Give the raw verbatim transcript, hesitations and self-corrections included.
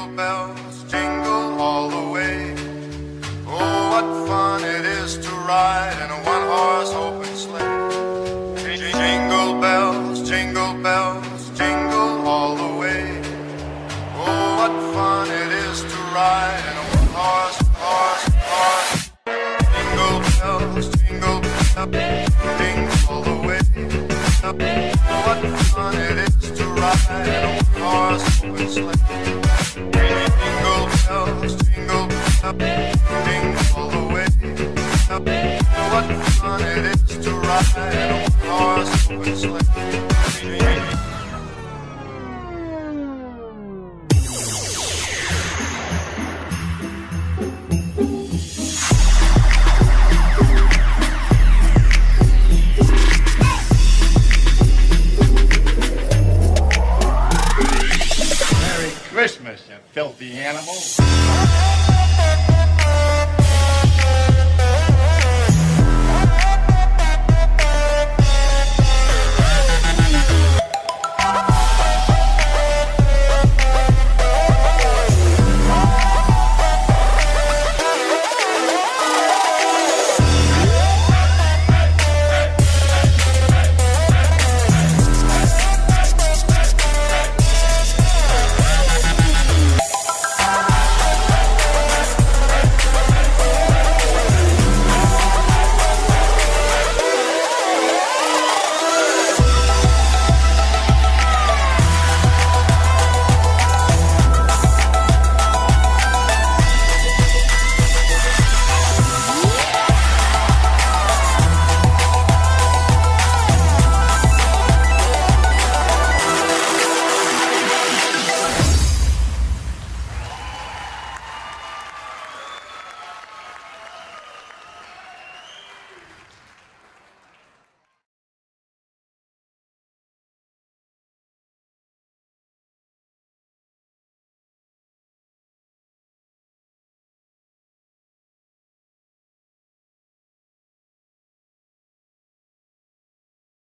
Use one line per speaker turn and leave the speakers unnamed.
Jingle bells, jingle all the way. Oh, what fun it is to ride in a one-horse open sleigh. Jingle bells, jingle bells, jingle all the way. Oh, what fun it is to ride in a one-horse, horse, horse. Jingle bells, jingle bells, jingle all the way. What fun it is to ride in a one-horse open sleigh. Jingle bells, jingle bells, jingle all the way. What fun it is to ride in a one-horse open sleigh.